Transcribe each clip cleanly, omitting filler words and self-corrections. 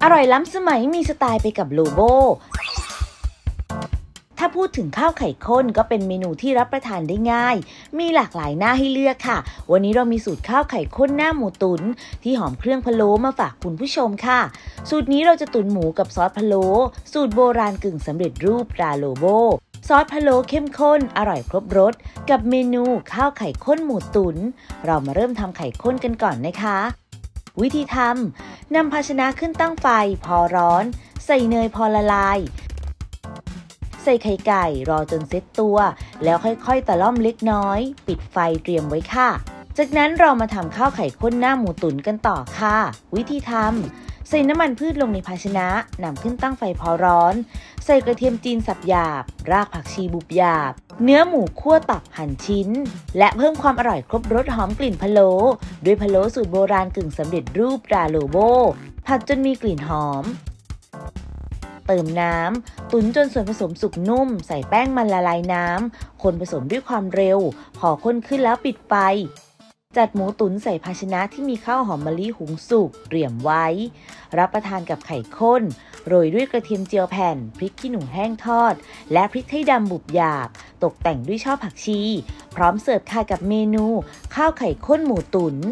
ร่อยล้ำสมัยมีสไตล์ไปกับโลโบถ้าพูดถึงข้าวไข่ข้นก็เป็นเมนูที่รับประทานได้ง่ายมีหลากหลายหน้าให้เลือกค่ะวันนี้เรามีสูตรข้าวไข่ข้นหน้าหมูตุ๋นที่หอมเครื่องพะโล้มาฝากคุณผู้ชมค่ะสูตรนี้เราจะตุ๋นหมูกับซอสพะโล้สูตรโบราณกึ่งสำเร็จรูปตราโลโบซอสพะโล้เข้มข้นอร่อยครบรสกับเมนูข้าวไข่ข้นหมูตุ๋นเรามาเริ่มทำไข่ข้นกันก่อนนะคะวิธีทำนำภาชนะขึ้นตั้งไฟพอร้อนใส่เนยพอละลายใส่ไข่ไก่รอจนเซ็ตตัวแล้วค่อยๆตะล่อมเล็กน้อยปิดไฟเตรียมไว้ค่ะจากนั้นเรามาทำข้าวไข่ข้นหน้าหมูตุ๋นกันต่อค่ะวิธีทำใส่น้ำมันพืชลงในภาชนะนำขึ้นตั้งไฟพอร้อนใส่กระเทียมจีนสับหยาบรากผักชีบุบหยาบเนื้อหมูคั่วตับหั่นชิ้นและเพิ่มความอร่อยครบรสหอมกลิ่นพะโล้ด้วยพะโล้สูตรโบราณกึ่งสำเร็จรูปตราโลโบผัดจนมีกลิ่นหอมเติมน้ำตุ๋นจนส่วนผสมสุกนุ่มใส่แป้งมันละลายน้ำคนผสมด้วยความเร็วพอข้นขึ้นแล้วปิดไฟจัดหมูตุ๋นใส่ภาชนะที่มีข้าวหอมมะลิหุงสุกเตรียมไว้รับประทานกับไข่ข้นโรยด้วยกระเทียมเจียวแผ่นพริกขี้หนูแห้งทอดและพริกไทยดำบุบหยาบตกแต่งด้วยช่อผักชีพร้อมเสิร์ฟค่ะกับเมนูข้าวไข่ข้นหมูตุ๋น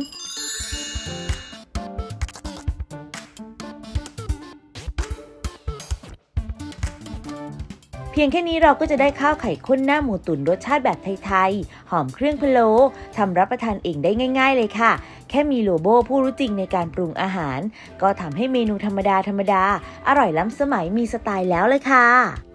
เพียงแค่นี้เราก็จะได้ข้าวไข่ข้นหน้าหมูตุ๋นรสชาติแบบไทยๆหอมเครื่องพะโล้ทำรับประทานเองได้ง่ายๆเลยค่ะแค่มีโลโบผู้รู้จริงในการปรุงอาหารก็ทำให้เมนูธรรมดาอร่อยล้ำสมัยมีสไตล์แล้วเลยค่ะ